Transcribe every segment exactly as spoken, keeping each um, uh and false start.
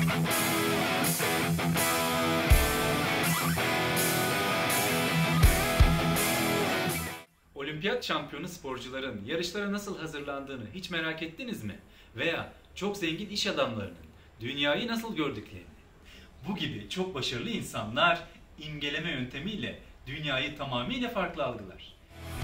Olimpiyat şampiyonu sporcuların yarışlara nasıl hazırlandığını hiç merak ettiniz mi? Veya çok zengin iş adamlarının dünyayı nasıl gördüklerini? Bu gibi çok başarılı insanlar imgeleme yöntemiyle dünyayı tamamıyla farklı algılar.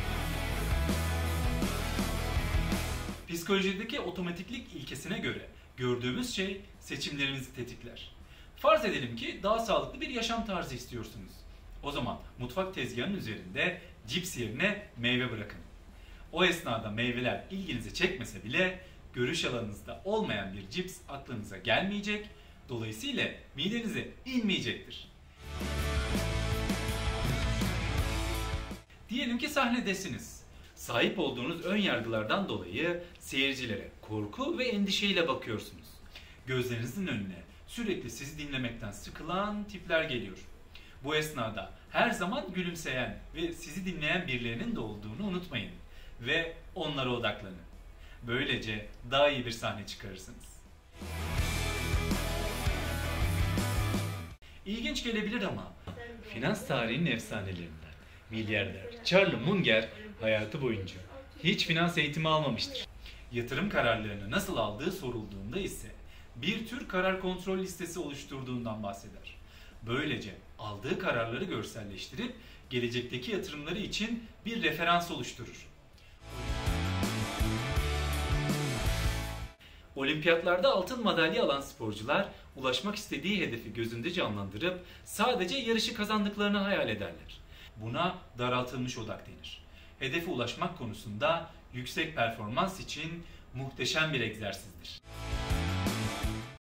Psikolojideki otomatiklik ilkesine göre gördüğümüz şey seçimlerimizi tetikler. Farz edelim ki daha sağlıklı bir yaşam tarzı istiyorsunuz. O zaman mutfak tezgahının üzerinde cips yerine meyve bırakın. O esnada meyveler ilginizi çekmese bile görüş alanınızda olmayan bir cips aklınıza gelmeyecek, dolayısıyla midenize inmeyecektir. Diyelim ki sahnedesiniz. Sahip olduğunuz ön yargılardan dolayı seyircilere korku ve endişeyle bakıyorsunuz. Gözlerinizin önüne sürekli sizi dinlemekten sıkılan tipler geliyor. Bu esnada her zaman gülümseyen ve sizi dinleyen birilerinin de olduğunu unutmayın ve onlara odaklanın. Böylece daha iyi bir sahne çıkarırsınız. İlginç gelebilir ama finans tarihinin efsanelerinden milyarder Charlie Munger hayatı boyunca hiç finans eğitimi almamıştır. Yatırım kararlarını nasıl aldığı sorulduğunda ise bir tür karar kontrol listesi oluşturduğundan bahseder. Böylece aldığı kararları görselleştirip gelecekteki yatırımları için bir referans oluşturur. Olimpiyatlarda altın madalya alan sporcular ulaşmak istediği hedefi gözünde canlandırıp sadece yarışı kazandıklarını hayal ederler. Buna daraltılmış odak denir. Hedefe ulaşmak konusunda yüksek performans için muhteşem bir egzersizdir.